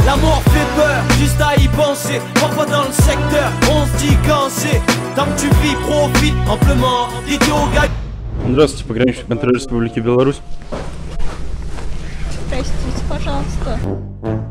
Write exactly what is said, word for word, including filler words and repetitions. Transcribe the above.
La mort fait peur, juste à y penser. Parfois dans le secteur, on se dit quand c'est. Tant que tu vis, profite amplement. Dis-toi au gars. Здравствуйте, пограничник контроль Республики Беларусь. Простите, пожалуйста.